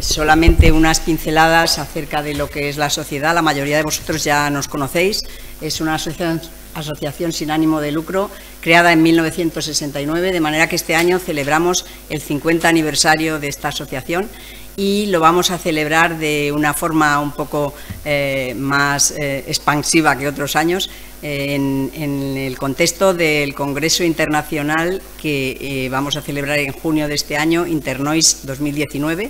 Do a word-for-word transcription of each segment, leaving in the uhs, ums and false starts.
solamente unas pinceladas acerca de lo que es la sociedad. La mayoría de vosotros ya nos conocéis. Es una asociación, asociación sin ánimo de lucro creada en mil novecientos sesenta y nueve, de manera que este año celebramos el cincuenta aniversario de esta asociación y lo vamos a celebrar de una forma un poco eh, más eh, expansiva que otros años, eh, en, en el contexto del Congreso Internacional que eh, vamos a celebrar en junio de este año, Internois dos mil diecinueve.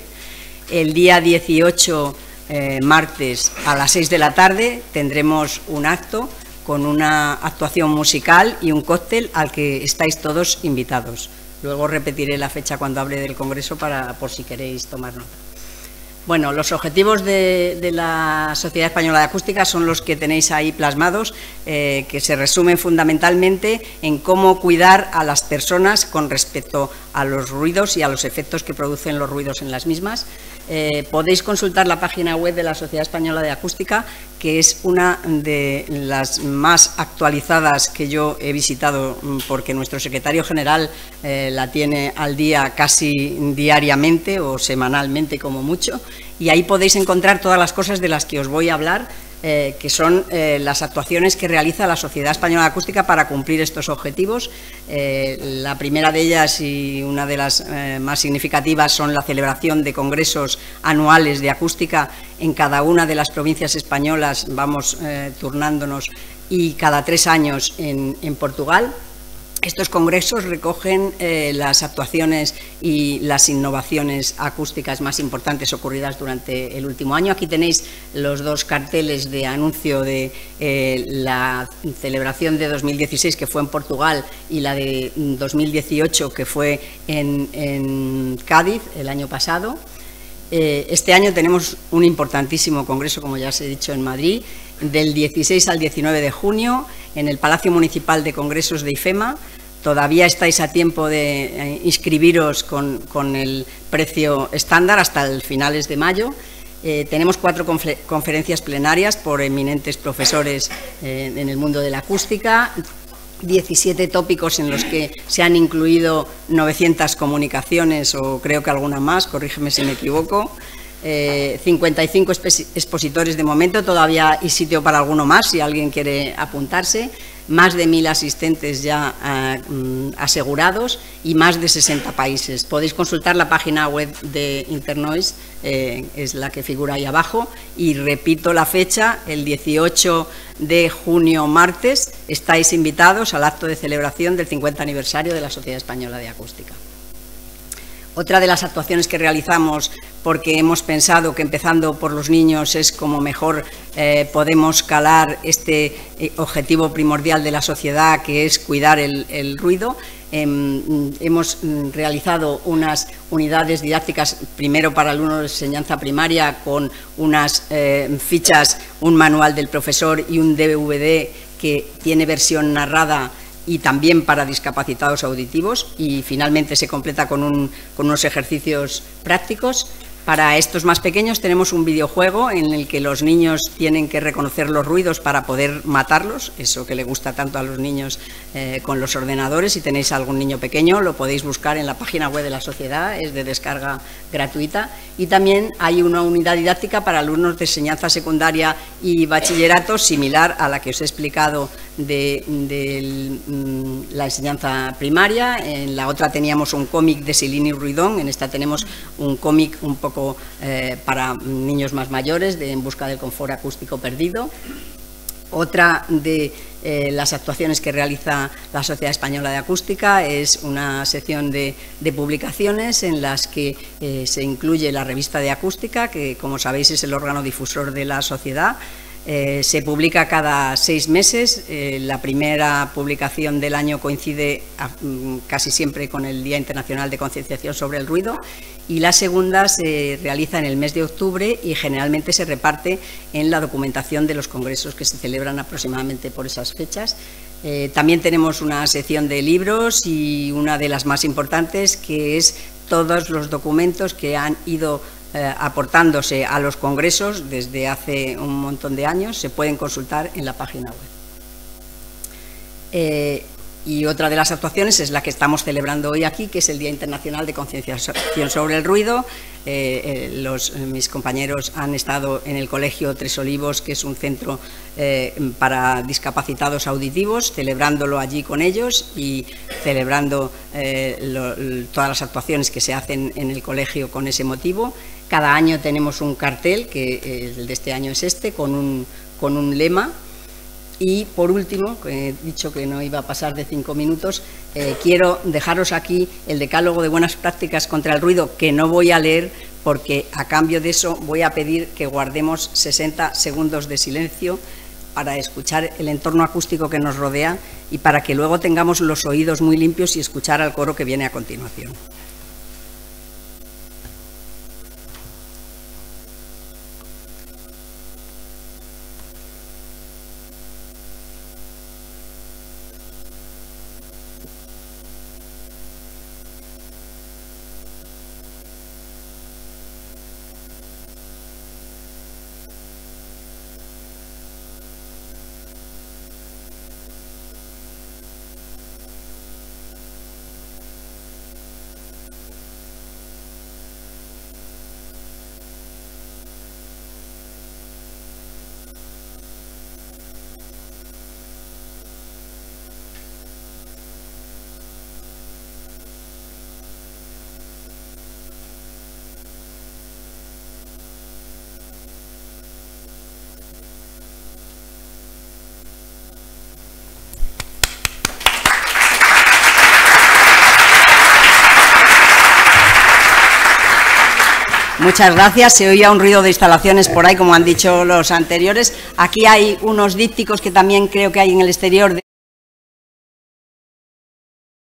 El día dieciocho, eh, martes, a las seis de la tarde, tendremos un acto con una actuación musical y un cóctel al que estáis todos invitados. Luego repetiré la fecha cuando hable del Congreso para, por si queréis tomar nota. Bueno, los objetivos de, de la Sociedad Española de Acústica son los que tenéis ahí plasmados, eh, que se resumen fundamentalmente en cómo cuidar a las personas con respecto a los ruidos y a los efectos que producen los ruidos en las mismas. Eh, podéis consultar la página web de la Sociedad Española de Acústica, que es una de las más actualizadas que yo he visitado, porque nuestro secretario general eh, la tiene al día casi diariamente o semanalmente como mucho, y ahí podéis encontrar todas las cosas de las que os voy a hablar, eh, que son eh, las actuaciones que realiza la Sociedad Española de Acústica para cumplir estos objetivos. Eh, la primera de ellas y una de las eh, más significativas son la celebración de congresos anuales de acústica en cada una de las provincias españolas, vamos eh, turnándonos, y cada tres años en, en Portugal. Estos congresos recogen eh, las actuaciones y las innovaciones acústicas más importantes ocurridas durante el último año. Aquí tenéis los dos carteles de anuncio de eh, la celebración de dos mil dieciséis, que fue en Portugal, y la de dos mil dieciocho, que fue en, en Cádiz el año pasado. Eh, este año tenemos un importantísimo congreso, como ya os he dicho, en Madrid, del dieciséis al diecinueve de junio, en el Palacio Municipal de Congresos de IFEMA. Todavía estáis a tiempo de inscribiros con, con el precio estándar hasta el finales de mayo. Eh, tenemos cuatro confer conferencias plenarias por eminentes profesores eh, en el mundo de la acústica, diecisiete tópicos en los que se han incluido novecientas comunicaciones, o creo que alguna más, corrígeme si me equivoco. Eh, cincuenta y cinco expositores de momento, todavía hay sitio para alguno más si alguien quiere apuntarse, más de mil asistentes ya eh, asegurados y más de sesenta países. Podéis consultar la página web de Internois, eh, es la que figura ahí abajo, y repito la fecha, el dieciocho de junio, martes, estáis invitados al acto de celebración del cincuenta aniversario de la Sociedad Española de Acústica. Otra de las actuaciones que realizamos, porque hemos pensado que empezando por los niños es como mejor eh, podemos calar este eh, objetivo primordial de la sociedad, que es cuidar el, el ruido. Eh, hemos realizado unas unidades didácticas, primero para alumnos de enseñanza primaria, con unas eh, fichas, un manual del profesor y un D V D que tiene versión narrada, y también para discapacitados auditivos, y finalmente se completa con, un, con unos ejercicios prácticos. Para estos más pequeños tenemos un videojuego en el que los niños tienen que reconocer los ruidos para poder matarlos, eso que le gusta tanto a los niños eh, con los ordenadores. Si tenéis algún niño pequeño, lo podéis buscar en la página web de la sociedad, es de descarga gratuita. Y también hay una unidad didáctica para alumnos de enseñanza secundaria y bachillerato, similar a la que os he explicado de, de la enseñanza primaria. En la otra teníamos un cómic de Silini Ruidón, en esta tenemos un cómic un poco Eh, para niños más mayores, de En busca del confort acústico perdido. Otra de eh, las actuaciones que realiza la Sociedad Española de Acústica es una sección de, de publicaciones en las que eh, se incluye la revista de acústica, que como sabéis es el órgano difusor de la sociedad. Eh, se publica cada seis meses, eh, la primera publicación del año coincide a, casi siempre con el Día Internacional de Concienciación sobre el Ruido, y la segunda se realiza en el mes de octubre y generalmente se reparte en la documentación de los congresos que se celebran aproximadamente por esas fechas. Eh, también tenemos una sección de libros, y una de las más importantes, que es todos los documentos que han ido Eh, aportándose a los congresos desde hace un montón de años. Se pueden consultar en la página web. Eh, y otra de las actuaciones es la que estamos celebrando hoy aquí, que es el Día Internacional de Concienciación sobre el Ruido. eh, los, mis compañeros han estado en el Colegio Tres Olivos, que es un centro eh, para discapacitados auditivos, celebrándolo allí con ellos y celebrando eh, lo, todas las actuaciones que se hacen en el colegio con ese motivo. Cada año tenemos un cartel, que el de este año es este, con un, con un lema. Y, por último, he dicho que no iba a pasar de cinco minutos, eh, quiero dejaros aquí el decálogo de buenas prácticas contra el ruido, que no voy a leer porque, a cambio de eso, voy a pedir que guardemos sesenta segundos de silencio para escuchar el entorno acústico que nos rodea y para que luego tengamos los oídos muy limpios y escuchar al coro que viene a continuación. Muchas gracias. Se oía un ruido de instalaciones por ahí, como han dicho los anteriores. Aquí hay unos dípticos que también creo que hay en el exterior.